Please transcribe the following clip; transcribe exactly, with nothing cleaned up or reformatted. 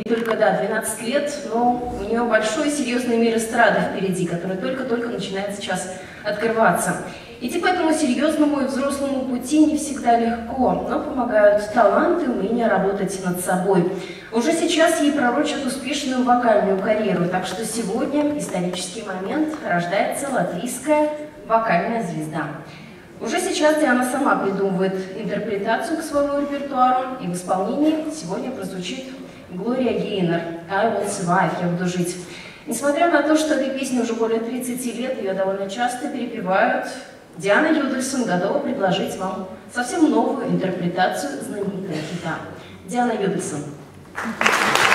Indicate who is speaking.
Speaker 1: Только, да, двенадцать лет, но у нее большой серьезный мир эстрады впереди, который только-только начинает сейчас открываться. Идти по этому серьезному и взрослому пути не всегда легко, но помогают талант и умение работать над собой. Уже сейчас ей пророчат успешную вокальную карьеру, так что сегодня исторический момент, рождается латвийская вокальная звезда. Уже сейчас Диана сама придумывает интерпретацию к своему репертуару, и в исполнении сегодня прозвучит Глория Гейнер «I Will Survive», «Я буду жить». Несмотря на то, что этой песне уже более тридцати лет, ее довольно часто перепевают, Диана Юдельсон готова предложить вам совсем новую интерпретацию знаменитого хита. Диана Юдельсон.